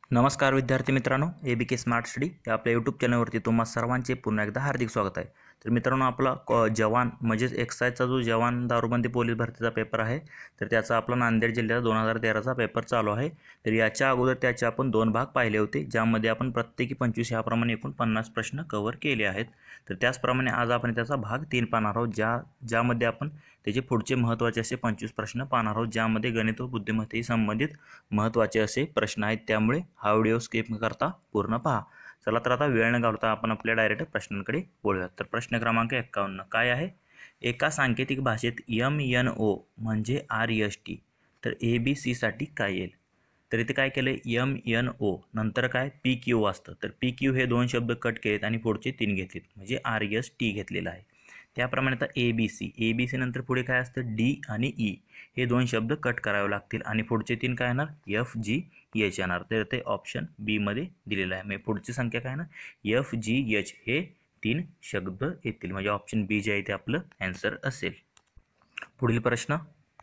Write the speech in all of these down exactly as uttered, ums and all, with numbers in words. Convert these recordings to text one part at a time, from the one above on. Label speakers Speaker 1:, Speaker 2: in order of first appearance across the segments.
Speaker 1: नमस्कार विद्यार्थी मित्रांनो, ए बी के स्मार्ट स्टडी या आपल्या यूट्यूब चॅनलवरती तुम्हा सर्वांचे पुन्हा एकदा हार्दिक स्वागत आहे। तर मित्रांनो, आपला क जवान म्हणजेच एक्साईजचा जो जवान दारूबंदी पोलीस भरतीचा पेपर आहे, तर त्याचा आपला नांदेड जिल्ह्यात दोन हजार तेराचा पेपर चालू आहे। तर याच्या अगोदर त्याचे आपण दोन भाग पाहिले होते, ज्यामध्ये आपण प्रत्येकी पंचवीस याप्रमाणे एकूण पन्नास प्रश्न कव्हर केले आहेत। तर त्याचप्रमाणे आज आपण त्याचा भाग तीन पाहणार आहोत, ज्या ज्यामध्ये आपण त्याचे पुढचे महत्त्वाचे असे पंचवीस प्रश्न पाहणार आहोत, ज्यामध्ये गणित व बुद्धिमत्तेशी संबंधित महत्त्वाचे असे प्रश्न आहेत। त्यामुळे हा व्हिडिओ स्किप न करता पूर्ण पहा। चला तर आता वेळ न घालवता आपण आपल्या डायरेक्ट प्रश्नांकडे वळूयात। तर प्रश्न क्रमांक एक्कावन्न काय आहे? एका सांकेतिक भाषेत एम एन ओ म्हणजे आर एस टी, तर ए बी सी साठी काय येईल? तर इथे काय केलं, एम एन ओ नंतर काय पी क्यू असतं, तर पी क्यू हे दोन शब्द कट केलेत आणि पुढचे तीन घेतलेत म्हणजे आर एस टी घेतलेला आहे। त्याप्रमाणे आता A B C A B C नंतर पुढे काय असतं, डी आणि ई हे दोन शब्द कट करावे लागतील आणि पुढचे तीन काय येणार, एफ जी एच येणार। तर ते ऑप्शन बी मध्ये दिलेलं आहे। म्हणजे पुढची संख्या काय ना, एफ जी एच हे तीन शब्द येतील, म्हणजे ऑप्शन बी जे आहे ते आपलं आन्सर असेल। पुढील प्रश्न,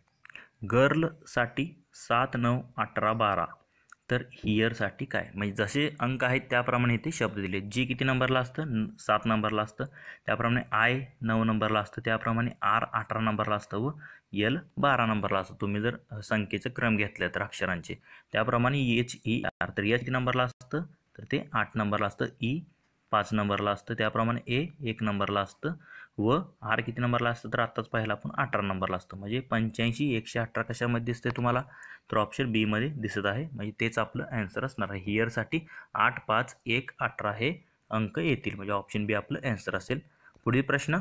Speaker 1: गर्लसाठी सात नऊ अठरा बारा, तर हिअरसाठी काय? म्हणजे जसे अंक आहेत त्याप्रमाणे इथे शब्द दिले। जी किती नंबरला असतं, सात नंबरला असतं, त्याप्रमाणे आय नऊ नंबरला असतं, त्याप्रमाणे आर अठरा नंबरला असतं व एल बारा नंबरला असतं। तुम्ही जर संख्येचा क्रम घेतला तर अक्षरांचे, त्याप्रमाणे एच ई आर, तर एच किती नंबरला असतं, तर ते आठ नंबरला असतं, ई पाच नंबरला असतं, त्याप्रमाणे ए एक नंबरला असतं व आर किती नंबरला असतं, तर आत्ताच पाहिलं आपण अठरा नंबरला असतं। म्हणजे पंच्याऐंशी एकशे अठरा कशामध्ये दिसते तुम्हाला, तर ऑप्शन बी मध्ये दिसत आहे, म्हणजे तेच आपलं आन्सर असणार आहे। हिअरसाठी आठ पाच एक अठरा हे अंक येतील, म्हणजे ऑप्शन बी आपलं आन्सर असेल। पुढील प्रश्न,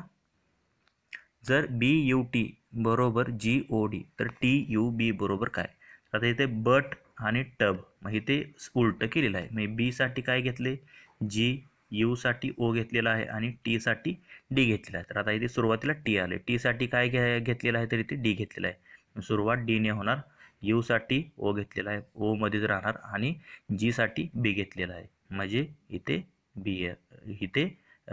Speaker 1: जर बी यू टी बरोबर जी ओ डी, तर टी यू बी बरोबर काय? आता इथे बट आणि टब, मग इथे उलट केलेलं आहे। म्हणजे बी साठी काय घेतले, जी, यू साठी ओ घेतलेला आहे आणि टी साठी डी घेतलेला आहे। तर आता इथे सुरुवातीला टी आले, टी साठी काय घे घेतलेलं आहे, तर इथे डी घेतलेला आहे। सुरुवात डी ने होणार, यू साठी ओ घेतलेला आहे, ओ मध्येच राहणार आणि जी साठी बी घेतलेला आहे, म्हणजे इथे बी इथे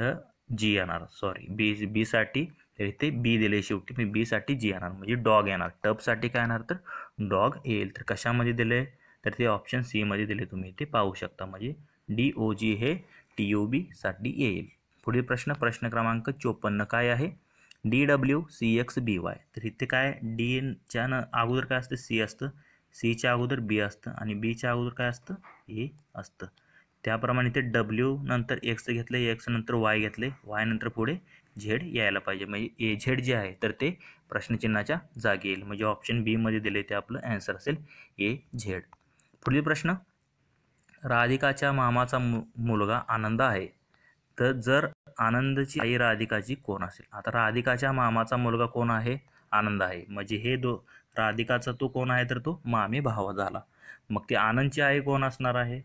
Speaker 1: जी येणार, सॉरी बी बी साठी तर इथे बी दिले शेवटी, मी बी साठी जी येणार, म्हणजे डॉग येणार। टब साठी काय येणार, तर डॉग येईल। तर कशामध्ये दिले, तर ते ऑप्शन सी मध्ये दिले, तुम्ही इथे पाहू शकता, म्हणजे डी ओ जी हे टी यू बी साठी येईल। पुढील प्रश्न, प्रश्न क्रमांक चोपन्न काय आहे? D W C X B Y, तर इथे काय डी च्या अगोदर काय असतं, सी असतं, सी च्या अगोदर बी असतं आणि बी च्या अगोदर काय असतं, ए असतं। त्याप्रमाणे इथे डब्ल्यू नंतर एक्स घेतले, एक्स नंतर वाय घेतले, वाय नंतर पुढे झेड यायला पाहिजे, म्हणजे ए झेड जे आहे तर ते प्रश्नचिन्हाच्या जागी येईल, म्हणजे ऑप्शन बी मध्ये दिले ते आपलं आन्सर असेल ए झेड। पुढील प्रश्न, राधिकाच्या मामाचा मुलगा आनंद आहे, तर जर आनंदची आई राधिकाची कोण असेल? आता राधिकाच्या मामाचा मुलगा कोण आहे, आनंद आहे, म्हणजे हे दो राधिकाचा तो कोण आहे, तर तो मामी भाव झाला। मग ते आनंदची आई कोण असणार आहे?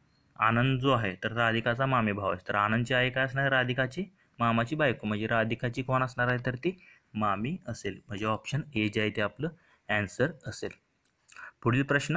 Speaker 1: आनंद जो आहे तर राधिकाचा मामी भाव आहे, तर आनंदची आई काय असणार, राधिकाची मामाची बायको, म्हणजे राधिकाची कोण असणार आहे, तर ती मामी असेल, म्हणजे ऑप्शन ए जे आहे ते आपलं आन्सर असेल। पुढील प्रश्न,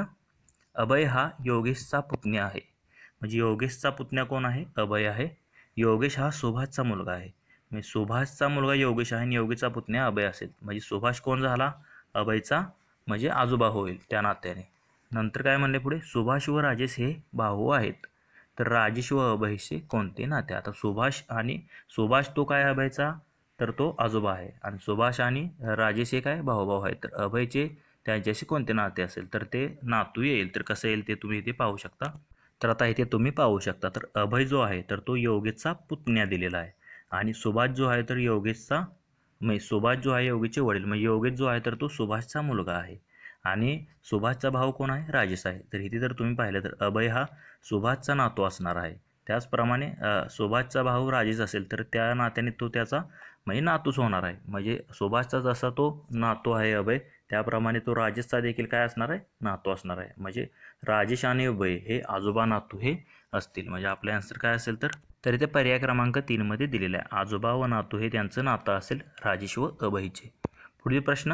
Speaker 1: अभय हा योगेशचा पुतण्या आहे, म्हणजे योगेशचा पुतण्या कोण आहे, अभय आहे। योगेश हा सुभाषचा मुलगा आहे, म्हणजे सुभाषचा मुलगा योगेश आहे आणि योगेशचा पुतण्या अभय असेल, म्हणजे सुभाष कोण झाला, अभयचा म्हणजे आजोबा होईल त्या नात्याने। नंतर काय म्हणले पुढे, सुभाष व राजेश हे भाऊ आहेत, तर राजेश व अभयचे कोणते नाते? आता सुभाष आणि सुभाष तो काय अभयचा, तर तो आजोबा आहे, आणि सुभाष आणि राजेश हे काय भाऊभाऊ आहेत, तर अभयचे त्यांच्याशी कोणते नाते असेल, तर ते नातू येईल। तर कसं येईल ते तुम्ही इथे पाहू शकता। तर आता इथे तुम्ही पाहू शकता, तर अभय जो आहे तर तो योगेशचा पुतण्या दिलेला आहे आणि सुभाष जो आहे तर योगेशचा म्हणजे सुभाष जो आहे योगेशचे वडील, म्हणजे योगेश जो आहे तर तो सुभाषचा मुलगा आहे आणि सुभाषचा भाऊ कोण आहे, राजेश आहे। तर इथे जर तुम्ही पाहिलं तर अभय हा सुभाषचा नातू असणार आहे, त्याचप्रमाणे सुभाषचा भाऊ राजेश असेल तर त्या नात्याने तो त्याचा म्हणजे नातूच होणार आहे, म्हणजे सुभाषचा जसा तो नातू आहे अभय, त्याप्रमाणे तो राजेशचा देखील काय असणार आहे, नातू असणार आहे, म्हणजे राजेश आणि अभय हे आजोबा नातू हे असतील, म्हणजे आपले आन्सर काय असेल, तर तर इथे पर्याय क्रमांक तीन मध्ये दिलेला आहे, आजोबा व नातू हे त्यांचं नातं असेल राजेश व अभयचे। पुढील प्रश्न,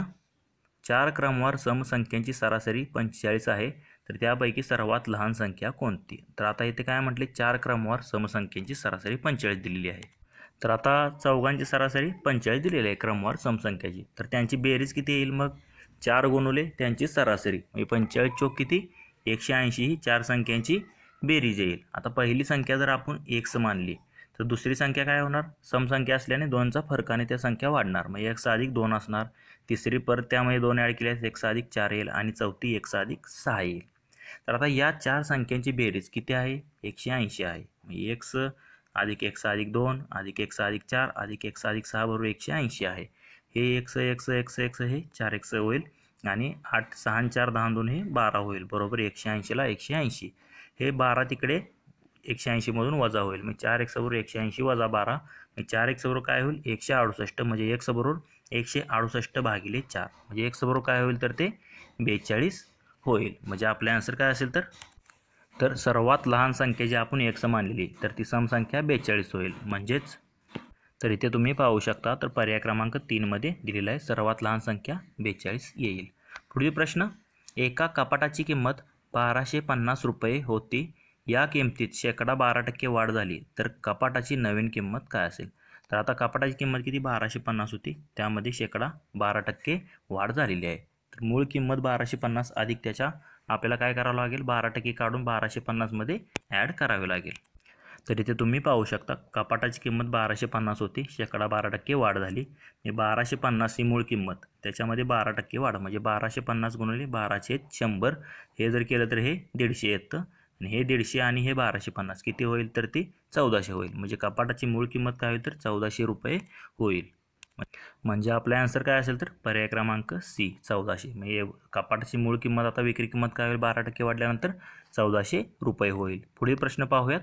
Speaker 1: चार क्रमवार समसंख्यांची सरासरी पंचेचाळीस आहे, तर त्यापैकी सर्वात लहान संख्या कोणती? तर आता इथे काय म्हटले, चार क्रमवार समसंख्यांची सरासरी पंचेचाळीस दिलेली आहे, तर आता चौघांची सरासरी पंचेचाळीस दिलेली आहे क्रमवार समसंख्याची, तर त्यांची बेरीज किती येईल, मग चार गुणुले त्यांची सरासरी, म्हणजे पंचेचाळीस चौक किती, एकशे ऐंशी ही चार संख्यांची बेरीज येईल. आता पहिली संख्या जर आपण एक्स मानली तर दुसरी संख्या काय होणार, समसंख्या असल्याने दोनचा फरकाने त्या संख्या वाढणार, मग एक्स अधिक दोन असणार. तिसरी परत त्यामध्ये दोन ॲड केल्यास एक्स अधिक चार येईल आणि चौथी एक्स अधिक सहा येईल. तर आता या चार संख्यांची बेरीज किती आहे, एकशे ऐंशी आहे. मग एक्स अधिक एक्स अधिक दोन अधिक एक्स अधिक चार अधिक एक्स अधिक सहा बरोबर एकशे ऐंशी आहे. हे एक्स एक्स एक्स एक्स हे चार एक्स होईल आणि आठ सहा चार दहा दोन हे बारा होईल बरोबर एकशे ऐंशीला एकशे ऐंशी. हे बारा तिकडे एकशे ऐंशीमधून वजा होईल, मग चार एक्स बरोबर एकशे ऐंशी वजा बारा, मग चार एक्स बरोबर काय होईल एकशे अडुसष्ट, म्हणजे एक्स बरोबर एकशे अडुसष्ट भागिले चार, म्हणजे एक्स बरोबर काय होईल तर ते बेचाळीस होईल. म्हणजे आपले आन्सर काय असेल तर तर सर्वात लहान संख्या जी आपण एक्स मानलेली तर ती समसंख्या बेचाळीस होईल. म्हणजेच तर इथे तुम्ही पाहू शकता तर पर्याय क्रमांक तीनमध्ये दिलेला आहे सर्वात लहान संख्या बेचाळीस येईल. पुढील प्रश्न, एका कपाटाची किंमत बाराशे पन्नास रुपये होती, या किमतीत शेकडा बारा टक्के वाढ झाली तर कपाटाची नवीन किंमत काय असेल. तर आता कपाटाची किंमत किती बाराशे पन्नास होती, त्यामध्ये शेकडा बारा टक्के वाढ झालेली आहे. तर मूळ किंमत बाराशे पन्नास अधिक त्याच्या आपल्याला काय करावं लागेल बारा टक्के काढून बाराशे पन्नासमध्ये ॲड करावे लागेल. तर इथे तुम्ही पाहू शकता कपाटाची किंमत बाराशे पन्नास होती, शेकडा बारा टक्के वाढ झाली. हे बाराशे पन्नास ही मूळ किंमत, त्याच्यामध्ये बारा टक्के वाढ म्हणजे बाराशे पन्नास गुणिले बाराशे शंभर, हे जर केलं तर हे दीडशे येतं आणि हे दीडशे आणि हे बाराशे पन्नास किती होईल तर ते चौदाशे होईल. म्हणजे कपाटाची मूळ किंमत काय होईल तर चौदाशे रुपये होईल. म्हणजे आपला आन्सर काय असेल तर पर्याय क्रमांक सी चौदाशे. म्हणजे कपाटाची मूळ किंमत आता विक्री किंमत काय होईल बारा टक्के वाढल्यानंतर चौदाशे रुपये होईल. पुढील प्रश्न पाहूयात.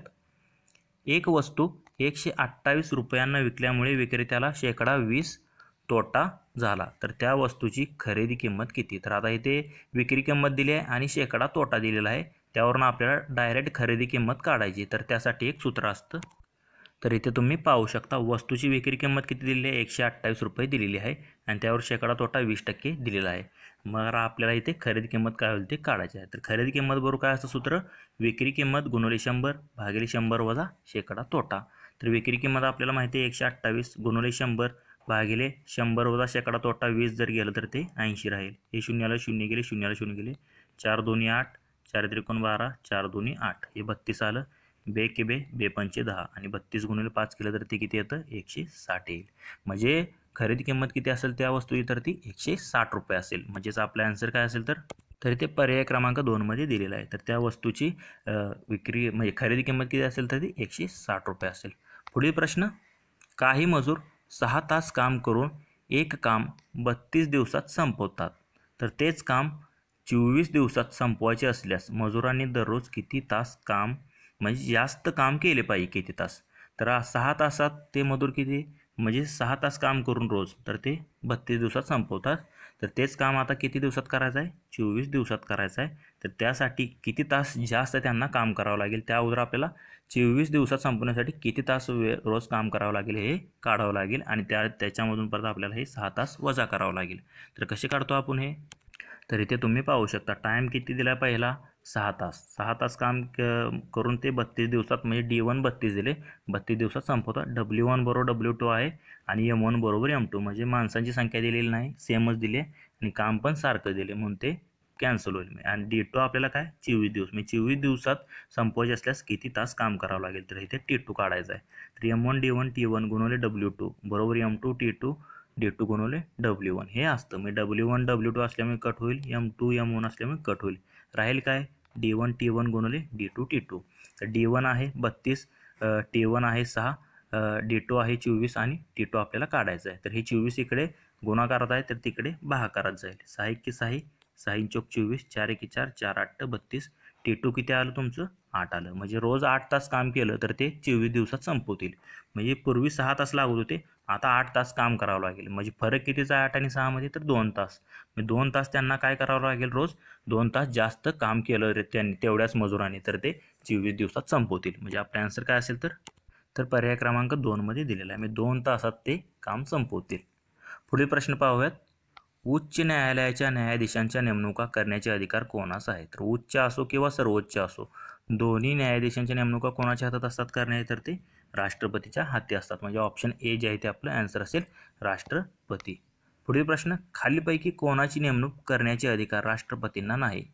Speaker 1: एक वस्तू एकशे अठ्ठावीस रुपयांना विकल्यामुळे विक्रेत्याला शेकडा वीस तोटा झाला तर त्या वस्तूची खरेदी किंमत किती. तर आता इथे विक्री किंमत दिली आहे आणि शेकडा तोटा दिलेला आहे, त्यावरून आपल्याला डायरेक्ट खरेदी किंमत काढायची. तर त्यासाठी एक सूत्र असतं. तर इथे तुम्ही पाहू शकता वस्तूची विक्री किंमत किती दिलेली आहे एकशे अठ्ठावीस रुपये दिलेली आहे आणि त्यावर शेकडा तोटा वीस टक्के दिलेला आहे. मग आपल्याला इथे खरेदी किंमत काय होईल ते काढायची आहे. तर खरेदी किंमत बरोबर काय असतं सूत्र, विक्री किंमत गुणिले शंभर भागिले शंभर वजा शेकडा तोटा. तर विक्री किंमत आपल्याला माहिती आहे एकशे अठ्ठावीस गुणिले शंभर भागिले शंभर वजा शेकडा तोटा वीस जर गेलं तर ते ऐंशी राहील. हे शून्याला शून्य गेले शून्याला शून्य गेले, चार दोन्ही आठ, चार त्रिकोण बारा, चार दोन्ही आठ, हे बत्तीस आलं. बे के बे बे पंचे दहा आणि बत्तीस गुणिले पाच केलं तर ते किती येतं एकशे साठ येईल. म्हणजे खरेदी किंमत किती असेल त्या वस्तूची तर ती एकशे साठ रुपये असेल. म्हणजेच आपला आन्सर काय असेल तर तर ते पर्याय क्रमांक दोनमध्ये दिलेला आहे. तर त्या वस्तूची विक्री म्हणजे खरेदी किंमत किती असेल तर ती एकशे साठ रुपये असेल. पुढील प्रश्न, काही मजूर सहा तास काम करून एक काम बत्तीस दिवसात संपवतात तर तेच काम चोवीस दिवसात संपवायचे असल्यास मजुरांनी दररोज किती तास काम म्हणजे जास्त काम केले पाहिजे किती तास. तर सहा तासात ते मजूर किती म्हणजे सहा तास काम करून रोज तर ते बत्तीस दिवसात संपवतात. तर तेच काम आता किती दिवसात करायचं आहे चोवीस दिवसात करायचं आहे. तर त्यासाठी किती तास जास्त त्यांना काम करावं लागेल, त्या अगोदर आपल्याला चोवीस दिवसात संपवण्यासाठी किती तास वे रोज काम करावं लागेल हे काढावं लागेल आणि त्या त्याच्यामधून परत आपल्याला हे सहा तास वजा करावं लागेल. तर कसे काढतो आपण हे, तर इथे तुम्ही पाहू शकता टाईम किती दिला आहे पहिला सहा तास, सहा तास काम करून ते बत्तीस दिवसात म्हणजे डी वन बत्तीस दिले, बत्तीस दिवसात संपवतात. डब्ल्यू वन बरोबर डब्ल्यू टू आहे आणि एम वन बरोबर एम टू, म्हणजे माणसांची संख्या दिलेली नाही सेमच दिली आणि काम पण सारखं दिले म्हणून ते कॅन्सल होईल. आणि डी टू आपल्याला काय चोवीस दिवस म्हणजे चोवीस दिवसात संपवायचे असल्यास किती तास काम करावं लागेल तर इथे टी टू काढायचं आहे. तर M one D one T one गुणवले डब्ल्यू टू बरोबर M two T two D two गुणवले डब्ल्यू वन हे असतं. म्हणजे डब्ल्यू वन डब्ल्यू टू असल्यामुळे कट होईल, एम टू एम वन असल्यामुळे कट होईल, राहील काय डी वन टी वन गुणवले डी टू टी टू. तर डी वन आहे बत्तीस, टी वन आहे सहा, डी टू आहे चोवीस आणि टी टू आपल्याला काढायचं आहे. तर हे चोवीस इकडे गुणाकारात आहे तर तिकडे भागाकारात जाईल. सहा एके सहा, सहा चौक चोवीस, चार एके चार, चार आठ बत्तीस, टी टू किती आलं तुमचं आठ आलं. म्हणजे रोज आठ तास काम केलं तर ते चोवीस दिवसात संपवतील. म्हणजे पूर्वी सहा तास लागत होते, आता आठ तास काम करावं लागेल. म्हणजे फरक कितीचा आहे आठ आणि सहामध्ये तर दोन तास. म्हणजे दोन तास त्यांना काय करावं लागेल रोज दोन तास जास्त काम केलं रे त्यांनी तेवढ्याच मजुरांनी तर ते चोवीस दिवसात संपवतील. म्हणजे आपला आन्सर काय असेल तर तर पर्याय क्रमांक दोनमध्ये दिलेला आहे. म्हणजे दोन तासात ते काम संपवतील. पुढील प्रश्न पाहूयात. उच्च न्यायालयाच्या न्यायाधीशांच्या नेमणुका करण्याचे अधिकार कोणास आहे. तर उच्च असो किंवा सर्वोच्च असो दोन्ही न्यायाधीशांच्या नेमणुका कोणाच्या हातात असतात करण्याचे तर ते राष्ट्रपतीच्या हाती असतात. म्हणजे ऑप्शन ए जे आहे ते आपलं आन्सर असेल राष्ट्रपती. पुढील प्रश्न, खालीपैकी कोणाची नेमणूक करण्याचे अधिकार राष्ट्रपतींना नाही.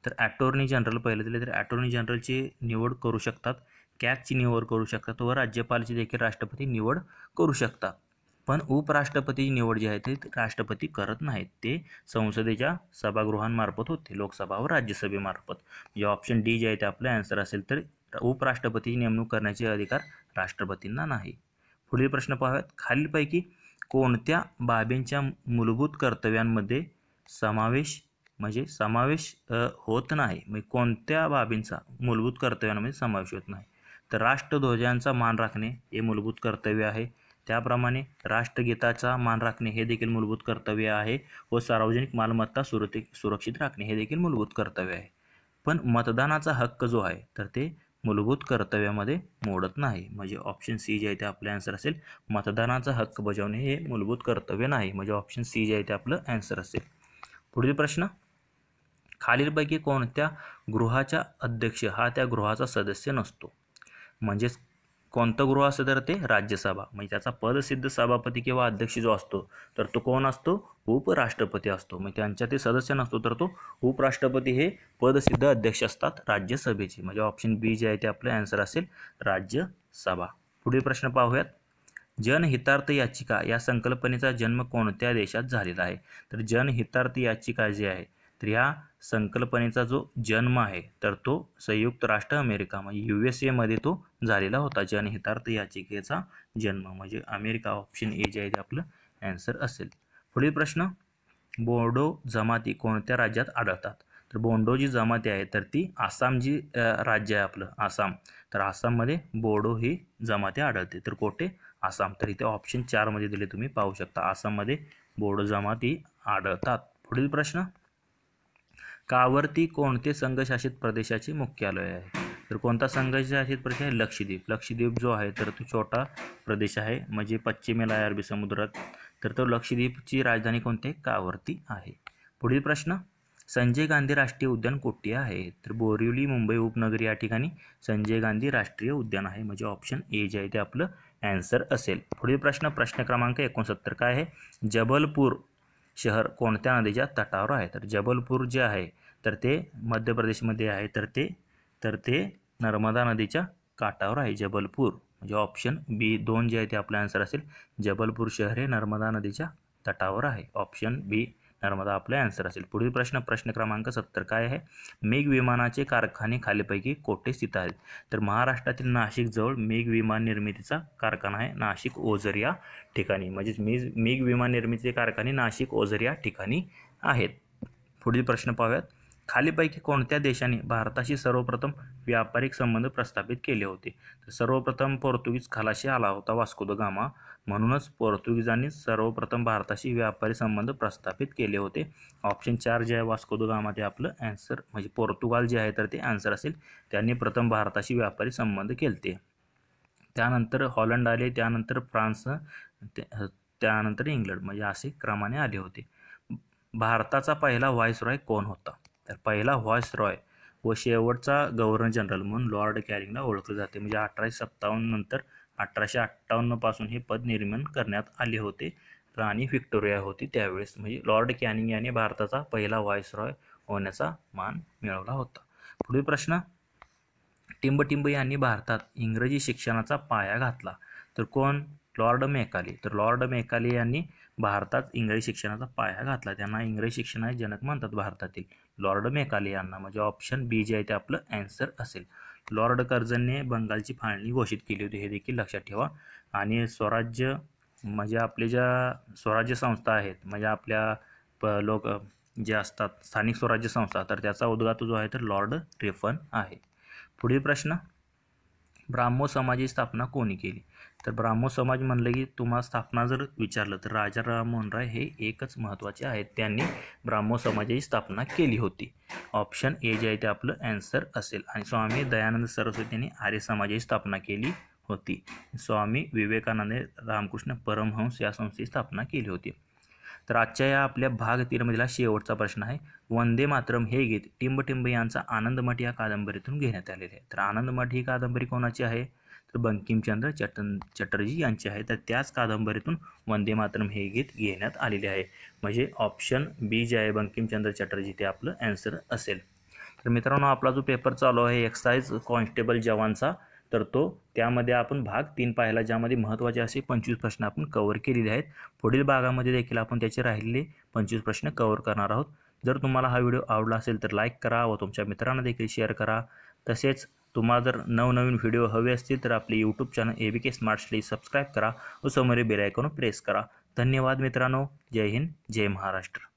Speaker 1: तर ॲटॉर्नी जनरल पहिलं दिले तर ॲटॉर्नी जनरलची निवड करू शकतात, कॅगची निवड करू शकतात व राज्यपालची देखील राष्ट्रपती निवड करू शकतात. पण उपराष्ट्रपतीची निवड जी आहे ती राष्ट्रपती करत नाहीत, ते संसदेच्या सभागृहांमार्फत होते, लोकसभा व राज्यसभेमार्फत. जे ऑप्शन डी जे आहे ते आपलं आन्सर असेल. तर उपराष्ट्रपतीची नेमणूक करण्याचे अधिकार राष्ट्रपतींना नाही. पुढील प्रश्न पाहूयात. खालीलपैकी कोणत्या बाबींच्या मूलभूत कर्तव्यांमध्ये समावेश म्हणजे समावेश होत नाही, म्हणजे कोणत्या बाबींचा मूलभूत कर्तव्यांमध्ये समावेश होत नाही? तर राष्ट्रध्वजांचा मान राखणे हे मूलभूत कर्तव्य आहे. त्याप्रमाणे राष्ट्रगीताचा मान राखणे हे देखील मूलभूत कर्तव्य आहे व सार्वजनिक मालमत्ता सुरक्षित राखणे हे देखील मूलभूत कर्तव्य आहे. पण मतदानाचा हक्क जो आहे तर ते मूलभूत कर्तव्यामध्ये मोडत नाही, म्हणजे ऑप्शन सी जे आहे ते आपलं आन्सर असेल. मतदानाचा हक्क बजावणे हे मूलभूत कर्तव्य नाही, म्हणजे ऑप्शन सी जे आहे ते आपलं आन्सर असेल. पुढील प्रश्न. खालीलपैकी कोणत्या गृहाचा अध्यक्ष हा त्या गृहाचा सदस्य नसतो? म्हणजेच कोणतं गृह असतं तर ते राज्यसभा, म्हणजे त्याचा पदसिद्ध सभापती किंवा अध्यक्ष जो असतो तर तो कोण असतो? उपराष्ट्रपती असतो. मग त्यांच्या ते सदस्य नसतो तर तो उपराष्ट्रपती हे पदसिद्ध अध्यक्ष असतात राज्यसभेचे, म्हणजे ऑप्शन बी जे आहे ते आपलं आन्सर असेल, राज्यसभा. पुढील प्रश्न पाहूयात. जनहितार्थ याचिका या संकल्पनेचा जन्म कोणत्या देशात झालेला आहे? तर जनहितार्थ याचिका जी आहे तर या संकल्पनेचा जो जन्म आहे तर तो संयुक्त राष्ट्र अमेरिका म्हणजे यू एस एमध्ये तो झालेला होता. जनहितार्थ याचिकेचा जन्म म्हणजे अमेरिका, ऑप्शन ए जे आहे ते आपलं आन्सर असेल. पुढील प्रश्न. बोडो जमाती कोणत्या राज्यात आढळतात? तर बोंडो जी जमाती आहे तर ती आसाम जी राज्य आहे आपलं आसाम, तर आसाममध्ये बोडो ही जमाती आढळते. तर कोठे? आसाम. तर इथे ऑप्शन चारमध्ये दिले, तुम्ही पाहू शकता आसाममध्ये बोडो जमाती आढळतात. पुढील प्रश्न. कावर्ती कोणते संघशासित प्रदेशाचे मुख्यालय आहे? तर कोणता संघशासित प्रदेश आहे? लक्षद्वीप. लक्षद्वीप जो आहे तर तो छोटा प्रदेश आहे, म्हणजे पश्चिमेला आहे अरबी समुद्रात. तर तो लक्षद्वीपची राजधानी कोणती आहे? कावर्ती आहे. पुढील प्रश्न. संजय गांधी राष्ट्रीय उद्यान कुठे आहे? तर बोरिवली मुंबई उपनगरी या ठिकाणी संजय गांधी राष्ट्रीय उद्यान आहे, म्हणजे ऑप्शन ए जे आहे ते आपलं आन्सर असेल. पुढील प्रश्न. प्रश्न क्रमांक एकोणसत्तर काय आहे? जबलपूर शहर कोणत्या नदीच्या तटावर आहे? तर जबलपूर जे आहे तर ते मध्य प्रदेशमध्ये आहे, तर ते तर ते नर्मदा नदीच्या काठावर आहे जबलपूर, म्हणजे ऑप्शन बी दोन जे आहे ते आपलं आन्सर असेल. जबलपूर शहर हे नर्मदा नदीच्या तटावर आहे, ऑप्शन बी नर्मदा आपले आन्सर असेल. पुढील प्रश्न. प्रश्न क्रमांक सत्तर काय आहे? मेघ विमानाचे कारखाने खालीपैकी कोठे स्थित आहेत? तर महाराष्ट्रातील नाशिक जवळ मेघ विमान निर्मितीचा कारखाना आहे, नाशिक ओझर या ठिकाणी, म्हणजेच मेघ मेघ विमान निर्मितीचे कारखाने नाशिक ओझर या ठिकाणी आहेत. पुढील प्रश्न पाहूयात. खालीपैकी कोणत्या देशाने भारताशी सर्वप्रथम व्यापारिक संबंध प्रस्थापित केले होते? तर सर्वप्रथम पोर्तुगीज खलाशी आला होता वास्को द गामा, म्हणूनच पोर्तुगीजांनी सर्वप्रथम भारताशी व्यापारी संबंध प्रस्थापित केले होते. ऑप्शन चार जे आहे वास्को द गामा ते आपलं आन्सर, म्हणजे पोर्तुगाल जे आहे तर ते आन्सर असेल. त्यांनी प्रथम भारताशी व्यापारी संबंध केले. त्यानंतर हॉलंड आले, त्यानंतर फ्रान्स, त्यानंतर इंग्लंड, म्हणजे असे क्रमाने आले होते. भारताचा पहिला व्हाईसरॉय कोण होता? तर पहिला व्हाईसरॉय व शेवटचा गव्हर्नर जनरल म्हणून लॉर्ड कॅनिंगला ओळखले जाते, म्हणजे अठराशे सत्तावन्न नंतर अठराशे अठ्ठावन्न पासून हे पद निर्माण करण्यात आले होते. राणी व्हिक्टोरिया होती त्यावेळेस, म्हणजे लॉर्ड कॅनिंग याने भारताचा पहिला व्हाईसरॉय होण्याचा मान मिळवला होता. पुढील प्रश्न. टिंबटिंब यांनी भारतात इंग्रजी शिक्षणाचा पाया घातला, तर कोण? Lord Macaulay. तर लॉर्ड मेकाले यांनी भारतात इंग्रजी शिक्षणाचा पाया घातला, त्यांना इंग्रजी शिक्षणाचे जनक म्हणतात भारतातील, लॉर्ड मेकाले यांना, म्हणजे ऑप्शन बी जे आहे ते आपलं आन्सर असेल. लॉर्ड कर्झनने बंगालची फाळणी घोषित केली होती, हे देखील लक्षात ठेवा. आणि स्वराज्य म्हणजे आपले ज्या स्वराज्य संस्था आहेत, म्हणजे आपल्या प लोक जे असतात स्थानिक स्वराज्य संस्था, तर त्याचा उद्गाता जो आहे तर लॉर्ड रिफन आहे. पुढील प्रश्न. ब्राह्मो समाजाची स्थापना कोणी केली? तर ब्राह्मो समाज म्हणलं की तुम्हाला स्थापना जर विचारलं तर राजा राममोहन राय हे एकच महत्त्वाचे आहेत, त्यांनी ब्राह्मो समाजाची स्थापना केली होती, ऑप्शन ए जे आहे ते आपलं आन्सर असेल. आणि स्वामी दयानंद सरस्वती यांनी आर्य समाजाची स्थापना केली होती. स्वामी विवेकानंद रामकृष्ण परमहंस या संस्थेची स्थापना केली होती. तर आजच्या या आपल्या भाग तीनमधला शेवटचा प्रश्न आहे. वंदे मातरम हे गीत टिंबटिंब यांचा आनंदमठ या कादंबरीतून घेण्यात आलेले आहे. तर आनंदमठ ही कादंबरी कोणाची आहे? तर बंकिमचंद्र चटन चटर्जी यांची आहे. तर त्याच कादंबरीतून वंदे मातरम हे गीत घेण्यात आलेले आहे, म्हणजे ऑप्शन बी जे आहे बंकिमचंद्र चटर्जी ते आपलं आन्सर असेल. तर मित्रांनो आपला जो पेपर चालू आहे एक्साइज कॉन्स्टेबल जवानचा, तर तो त्यामध्ये आपण भाग तीन पाहिला, ज्यामध्ये महत्त्वाचे असे पंचवीस प्रश्न आपण कव्हर केलेले आहेत. पुढील भागामध्ये देखील आपण त्याचे राहिलेले पंचवीस प्रश्न कव्हर करणार आहोत. जर तुम्हाला हा व्हिडिओ आवडला असेल तर लाईक करा व तुमच्या मित्रांना देखील शेअर करा. तसेच तुम्हाला जर नवनवीन व्हिडिओ हवे असतील तर आपले YouTube channel A B K smart study subscribe करा व समोरील बेल आयकॉन प्रेस करा. धन्यवाद मित्रांनो. जय हिंद, जय महाराष्ट्र.